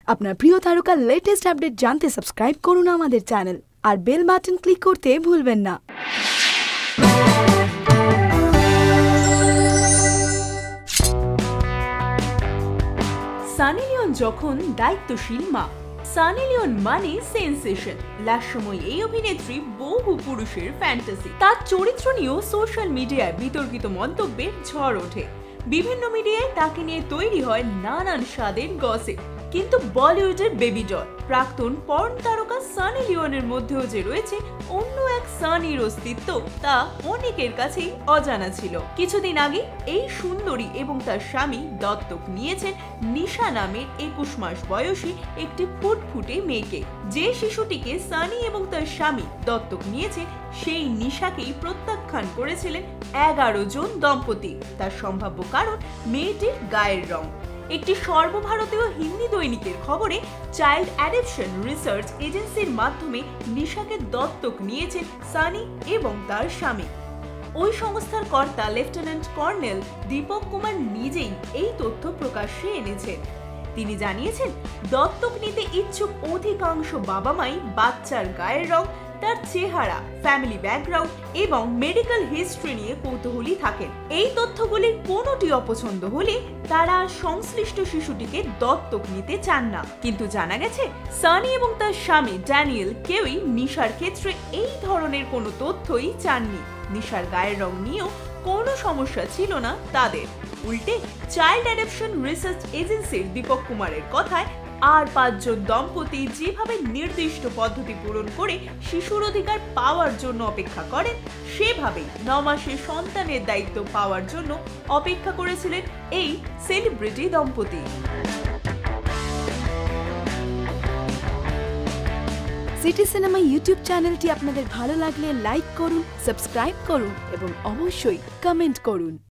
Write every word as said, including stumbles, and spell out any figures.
আপনার প্রিয় তারকার লেটেস্ট আপডেট জানতে সাবস্ক্রাইব করুন আমাদের চ্যানেল আর বেল বাটন ক্লিক করতে ভুলবেন না। সানি লিওন যখন দায়িত্বশীল মা। সানি লিওন মানে সেন্সেশন। লাস্যময় এই অভিনেত্রী বহু পুরুষের ফ্যান্টাসি। তার চরিত্র নিয়েও সোশ্যাল মিডিয়ায় বিতর্কিত মন্তব্যের ঝড় ওঠে। বিভিন্ন মিডিয়ায় তাকে নিয়ে তৈরি হয় নানান স্বাদের গসিপ। কিন্তু বলিউডের বেবি ডল প্রাক্তন পর্ন তারকা সানি লিওনের মধ্যেও যে রয়েছে অন্য এক সানির অস্তিত্ব, তা অনেকের কাছেই অজানা ছিল। কিছুদিন আগে এই সুন্দরী এবং তার স্বামী দত্তক নিয়েছেন নিশা নামের একুশ মাস বয়সী একটি ফুটফুটে মেয়েকে। যে শিশুটিকে সানি এবং তার স্বামী দত্তক নিয়েছেন সেই নিশাকেই প্রত্যাখ্যান করেছিলেন এগারো জন দম্পতি। তার সম্ভাব্য কারণ মেয়েটির গায়ের রং। একটি সর্বভারতীয় হিন্দি দৈনিকের খবরে চাইল্ড অ্যাডপশন রিসার্চ এজেন্সির মাধ্যমে নিশাকে দত্তক নিয়েছেন সানি এবং তার স্বামী। ওই সংস্থার কর্তা লেফটেন্যান্ট কর্নেল দীপক কুমার নিজেই এই তথ্য প্রকাশ্যে এনেছেন। তিনি জানিয়েছেন, দত্তক নিতে ইচ্ছুক অধিকাংশ বাবা মাই বাচ্চার গায়ের রং, তার চেহারা, ফ্যামিলি ব্যাকগ্রাউন্ড এবং মেডিকেল হিস্ট্রি নিয়ে কৌতূহলী থাকেন। এই তথ্যগুলির কোনোটি অপছন্দ হলে তারা সংশ্লিষ্ট শিশুটিকে দত্তক নিতে চান না। কিন্তু জানা গেছে সানি এবং তার স্বামী ড্যানিয়েল কেউই নিশার ক্ষেত্রে এই ধরনের কোনো তথ্যই চাননি। নিশার গায়ের রং নিয়েও কোনো সমস্যা ছিল না তাদের। উল্টে চাইল্ড অ্যাডপশন রিসার্চ এজেন্সির দীপক কুমারের কথায় আর পাঁচজন দম্পতি যেভাবে নির্দিষ্ট পদ্ধতি পূরণ করে শিশুর অধিকার পাওয়ার জন্য অপেক্ষা করেন, সেভাবেই ন মাসে সন্তানের দায়িত্ব পাওয়ার জন্য অপেক্ষা করেছিলেন এই সেলিব্রিটি দম্পতি। সিটি সিনেমা ইউটিউব চ্যানেলটি আপনাদের ভালো লাগলে লাইক করুন, সাবস্ক্রাইব করুন এবং অবশ্যই কমেন্ট করুন।